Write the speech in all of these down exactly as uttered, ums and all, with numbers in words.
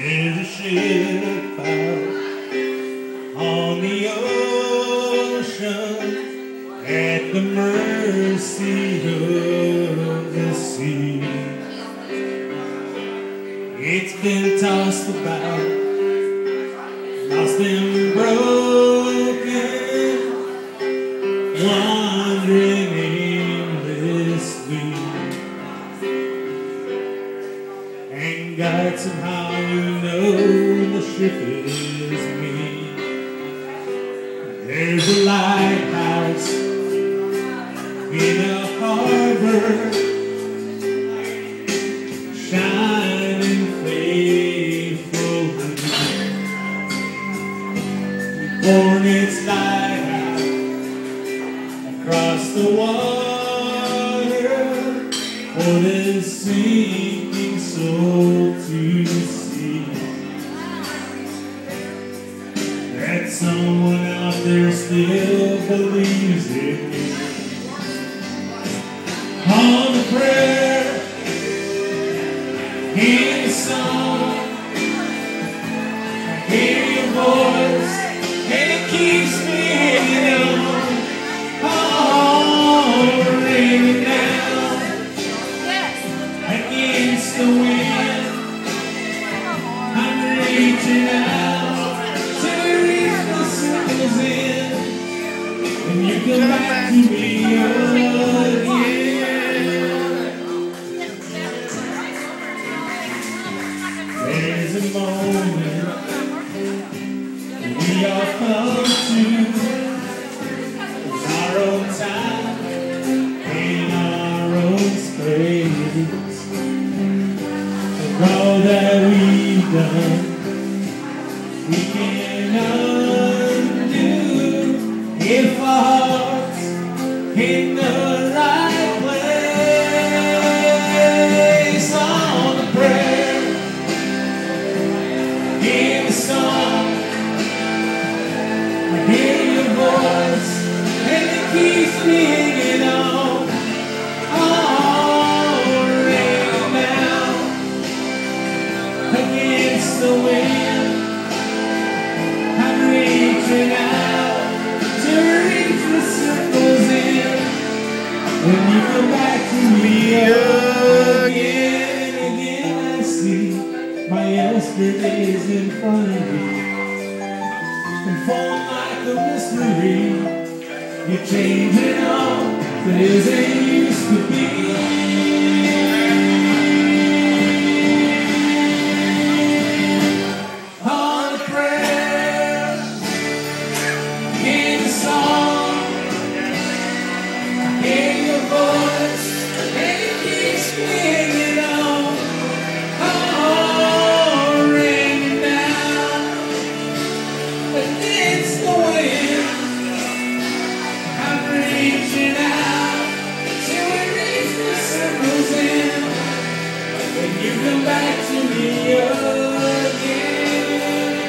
There's a ship out on the ocean at the mercy of the sea. It's been tossed about, lost and broken, wandering aimlessly. And God, somehow you know the ship is me. There's a lighthouse in a harbor, shining faithfully. Born its light out across the water for this sinking soul to see that someone out there still believes in me. On the prayer, in the song, I hear your voice, and it keeps me hanging on. Oh, raining down against the wind. I'm reaching out to reach the circles in, and you come back to me again. There's a moment we all come to, it's our own time in our own space. For all that we've done, we can undo if our hearts in the right place. On the prayer, in the song, I hear your voice, and it keeps me hanging on. Oh, raining down against the wind. I'm reaching out to reach the circles in. When you come back to me again, again I see my yesterdays in front of me, and falling like a mystery. You're changing all that isn't used to be. On the prayer, in the song, I hear your voice, and it keeps me hanging on. Oh, raining down against the wind. I'm reaching out till we reach the circles in. When you come back to me again,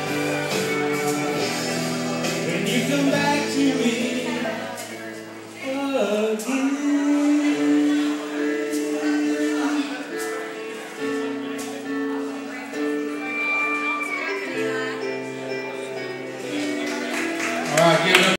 when you come back to me again. All right, give it up.